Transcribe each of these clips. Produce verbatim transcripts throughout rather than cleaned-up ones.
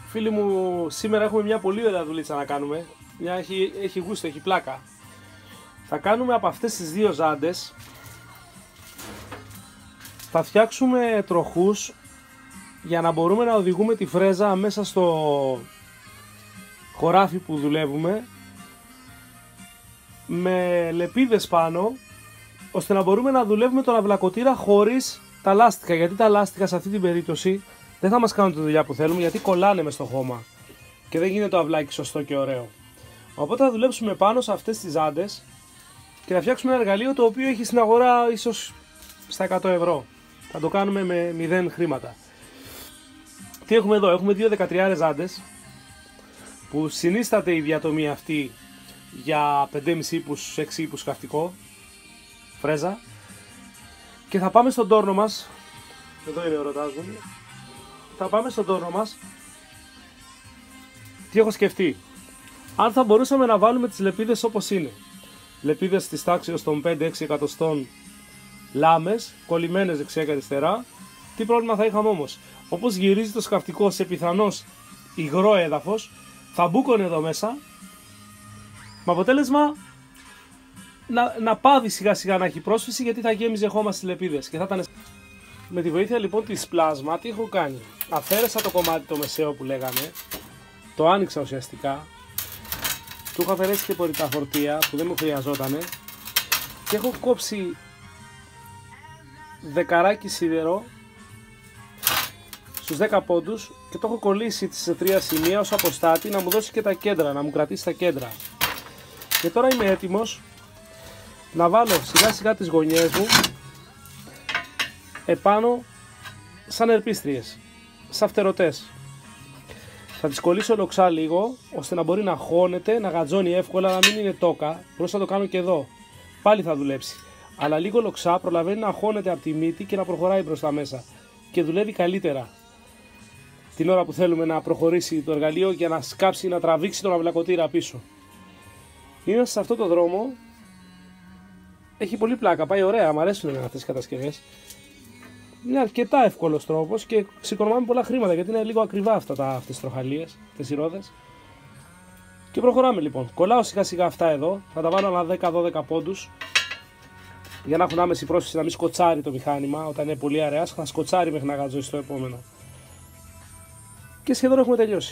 Φίλοι μου, σήμερα έχουμε μια πολύ ωραία δουλίτσα να κάνουμε. Μια έχει, έχει γούστο, έχει πλάκα. Θα κάνουμε από αυτές τις δύο ζάντες, θα φτιάξουμε τροχούς για να μπορούμε να οδηγούμε τη φρέζα μέσα στο χωράφι που δουλεύουμε, με λεπίδες πάνω, ώστε να μπορούμε να δουλεύουμε τον αυλακωτήρα χωρίς τα λάστιχα, γιατί τα λάστιχα σε αυτή την περίπτωση δεν θα μας κάνουν τη δουλειά που θέλουμε, γιατί κολλάνε μες στο χώμα και δεν γίνεται το αυλάκι σωστό και ωραίο. Οπότε θα δουλέψουμε πάνω σε αυτές τις ζάντες και θα φτιάξουμε ένα εργαλείο το οποίο έχει στην αγορά ίσως στα εκατό ευρώ. Θα το κάνουμε με μηδέν χρήματα. Τι έχουμε εδώ? Έχουμε δύο δεκατρία ζάντες που συνίσταται η διατομή αυτή για πέντε κόμμα πέντε ύπους, έξι ύπους σκαφτικό φρέζα, και θα πάμε στον τόρνο μας. Εδώ είναι ο ρωτάς μου. Θα πάμε στον τόρνο μας. Τι έχω σκεφτεί? Αν θα μπορούσαμε να βάλουμε τις λεπίδες όπως είναι, λεπίδες της τάξης των πέντε έξι εκατοστών λάμες, κολλημένες δεξιά και αριστερά, τι πρόβλημα θα είχαμε όμως? Όπως γυρίζει το σκαφτικό σε πιθανώς υγρό έδαφος, θα μπούκωνε εδώ μέσα, με αποτέλεσμα να, να πάβει σιγά σιγά να έχει πρόσφυση, γιατί θα γέμιζε χώμα στις λεπίδες και θα ήταν... Με τη βοήθεια λοιπόν της πλάσμα, τι έχω κάνει? Αφαίρεσα το κομμάτι το μεσαίο που λέγαμε, το άνοιξα ουσιαστικά, του έχω αφαιρέσει και πορυτά φορτία που δεν μου χρειαζότανε και έχω κόψει δεκαράκι σίδερο στους δέκα πόντους και το έχω κολλήσει σε τρία σημεία ως αποστάτη, να μου δώσει και τα κέντρα, να μου κρατήσει τα κέντρα. Και τώρα είμαι έτοιμος να βάλω σιγά σιγά τις γωνιές μου επάνω σαν ερπίστριες, σαν φτερωτές. Θα τις κολλήσω λοξά λίγο, ώστε να μπορεί να χώνεται, να γατζώνει εύκολα, να μην είναι τόκα. Μπορούσα να το κάνω και εδώ, πάλι θα δουλέψει. Αλλά λίγο λοξά προλαβαίνει να χώνεται από τη μύτη και να προχωράει προς τα μέσα. Και δουλεύει καλύτερα την ώρα που θέλουμε να προχωρήσει το εργαλείο για να σκάψει, να τραβήξει τον αυλακωτήρα πίσω. Είμαστε σε αυτό το δρόμο. Έχει πολύ πλάκα, πάει ωραία, μου αρέσουν αυτές τις κατασκευές. Είναι αρκετά εύκολος τρόπος και ξεκονομάμε πολλά χρήματα, γιατί είναι λίγο ακριβά αυτά τα, αυτές τις τροχαλίες, τις ρόδες. Και προχωράμε λοιπόν. Κολλάω σιγά σιγά αυτά εδώ, θα τα βάλω ένα δέκα δώδεκα πόντους για να έχουν άμεση πρόσφυση, να μην σκοτσάρει το μηχάνημα. Όταν είναι πολύ αραιά, θα σκοτσάρει μέχρι να γατζώσει το επόμενο. Και σχεδόν έχουμε τελειώσει.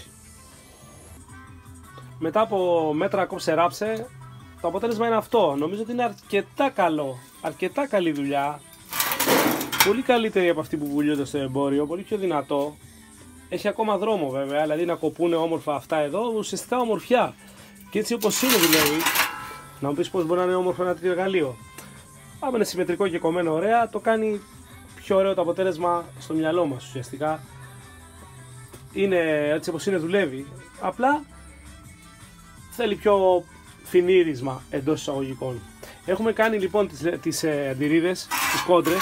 Μετά από μέτρα κόψε ράψε, το αποτέλεσμα είναι αυτό. Νομίζω ότι είναι αρκετά καλό, αρκετά καλή δουλειά. Πολύ καλύτερη από αυτή που πουλιούνται στο εμπόριο, πολύ πιο δυνατό. Έχει ακόμα δρόμο βέβαια, δηλαδή να κοπούνε όμορφα αυτά εδώ, ουσιαστικά ομορφιά. Και έτσι όπως είναι δουλεύει. Να μου πεις πώς μπορεί να είναι όμορφο ένα τέτοιο εργαλείο? Άμα είναι συμμετρικό και κομμένο ωραία, το κάνει πιο ωραίο το αποτέλεσμα στο μυαλό μας ουσιαστικά. Είναι έτσι όπως είναι, δουλεύει. Απλά θέλει πιο φινίρισμα εντός εισαγωγικών. Έχουμε κάνει λοιπόν τις, τις ε, αντιρρίδες, τις κόντρες,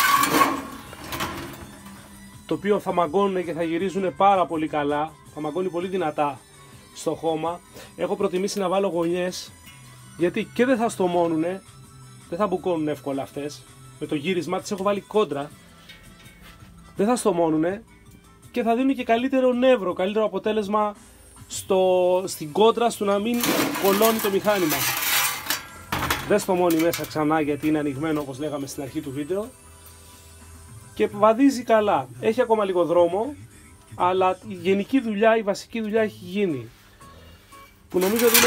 το οποίο θα μαγκώνουν και θα γυρίζουν πάρα πολύ καλά, θα μαγκώνει πολύ δυνατά στο χώμα. Έχω προτιμήσει να βάλω γωνιές, γιατί και δεν θα στομώνουνε, δεν θα μπουκώνουν εύκολα αυτές. Με το γύρισμα τις έχω βάλει κόντρα, δεν θα στομώνουνε και θα δίνουν και καλύτερο νεύρο, καλύτερο αποτέλεσμα στο, στην κόντρα, στο να μην κολώνει το μηχάνημα. Δεν στομώνει μέσα ξανά, γιατί είναι ανοιγμένο όπως λέγαμε στην αρχή του βίντεο, και βαδίζει καλά. Έχει ακόμα λίγο δρόμο, αλλά η γενική δουλειά, η βασική δουλειά έχει γίνει, που νομίζω ότι είναι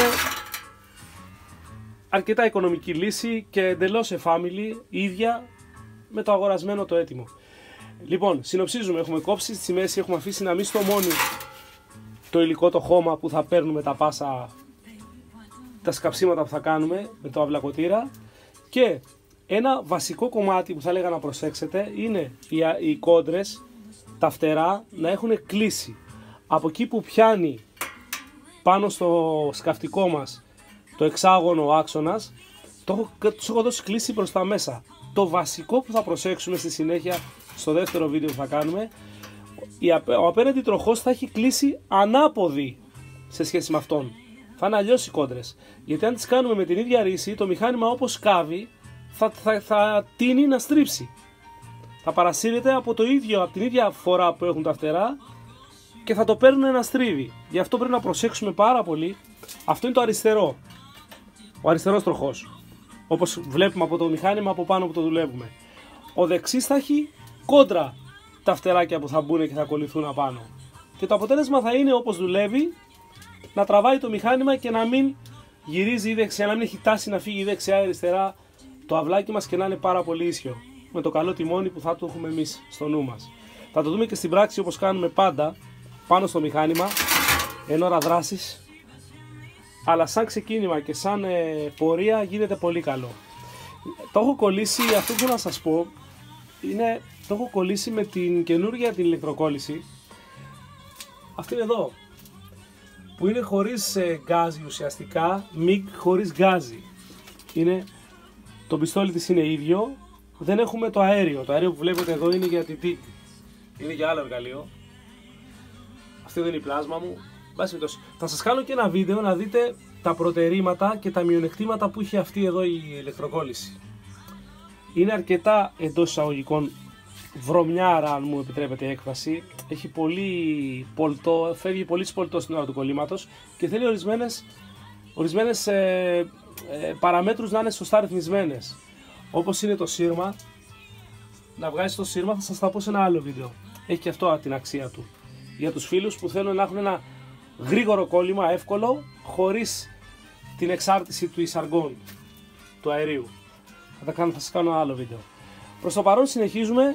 αρκετά οικονομική λύση και εντελώς εφάμιλη, ίδια με το αγορασμένο το έτοιμο. Λοιπόν, συνοψίζουμε, έχουμε κόψει στη μέση, έχουμε αφήσει να μην στομώνει το υλικό, το χώμα που θα παίρνουμε τα πάσα, τα σκαψίματα που θα κάνουμε με το αυλακωτήρα, και ένα βασικό κομμάτι που θα έλεγα να προσέξετε είναι οι, οι κόντρες, τα φτερά να έχουν κλείσει. Από εκεί που πιάνει πάνω στο σκαφτικό μας το εξάγωνο ο άξονας, το έχω, τους έχω δώσει κλείσει προς τα μέσα. Το βασικό που θα προσέξουμε στη συνέχεια στο δεύτερο βίντεο που θα κάνουμε, ο απέναντι τροχός θα έχει κλείσει ανάποδη σε σχέση με αυτόν. Θα είναι αλλιώς οι κόντρες. Γιατί αν τις κάνουμε με την ίδια ρίση, το μηχάνημα όπως σκάβει θα, θα, θα τείνει να στρίψει. Θα παρασύρεται από, το ίδιο, από την ίδια φορά που έχουν τα φτερά και θα το παίρνουν ένα στρίβι. Γι' αυτό πρέπει να προσέξουμε πάρα πολύ. Αυτό είναι το αριστερό. Ο αριστερός τροχός. Όπως βλέπουμε από το μηχάνημα από πάνω που το δουλεύουμε. Ο δεξής θα έχει κόντρα τα φτεράκια που θα μπουν και θα κολληθούν απάνω. Και το αποτέλεσμα θα είναι, όπως δουλεύει, να τραβάει το μηχάνημα και να μην γυρίζει η δεξιά, να μην έχει τάση να φύγει η δεξιά ή αριστερά το αυλάκι μας και να είναι πάρα πολύ ίσιο. Με το καλό τιμόνι που θα το έχουμε εμείς στο νου μας. Θα το δούμε και στην πράξη όπως κάνουμε πάντα πάνω στο μηχάνημα εν ώρα δράσης. Αλλά σαν ξεκίνημα και σαν ε, πορεία γίνεται πολύ καλό. Το έχω κολλήσει, αυτό που θέλω να σας πω, είναι, το έχω κολλήσει με την καινούργια την ηλεκτροκόλληση. Αυτή είναι εδώ, που είναι χωρίς ε, γκάζι ουσιαστικά, μικ χωρίς γκάζι. Είναι, το πιστόλι της είναι ίδιο, δεν έχουμε το αέριο. Το αέριο που βλέπετε εδώ είναι για την τικ, είναι για άλλο εργαλείο. Αυτή δεν είναι η πλάσμα μου. Θα σας κάνω και ένα βίντεο να δείτε τα προτερήματα και τα μειονεκτήματα που έχει αυτή εδώ η ηλεκτροκόλληση. Είναι αρκετά εντός εισαγωγικών βρωμιάρα, αν μου επιτρέπετε η έκφραση. Έχει πολύ πολτό, φεύγει πολύ πολτό στην ώρα του κολλήματος και θέλει ορισμένες, ορισμένες ε, ε, παραμέτρους να είναι σωστά ρυθμισμένες. Όπως είναι το σύρμα. Να βγάζεις το σύρμα θα σας τα πω σε ένα άλλο βίντεο. Έχει και αυτό την αξία του. Για τους φίλους που θέλουν να έχουν ένα γρήγορο κόλλημα, εύκολο, χωρίς την εξάρτηση του εισαργών, του αερίου. Θα, τα κάνω, θα σας κάνω ένα άλλο βίντεο. Προς το παρόν συνεχίζουμε.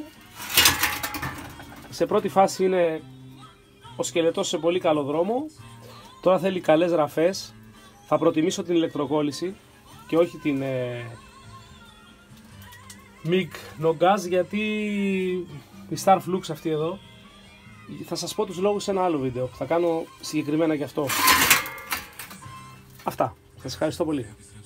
Σε πρώτη φάση είναι ο σκελετός σε πολύ καλό δρόμο. Τώρα θέλει καλές ραφές. Θα προτιμήσω την ηλεκτροκόλληση και όχι την ε, μικ no gas, γιατί η Star Flux αυτή εδώ, θα σας πω τους λόγους σε ένα άλλο βίντεο που θα κάνω συγκεκριμένα γι' αυτό. Αυτά. Σας ευχαριστώ πολύ.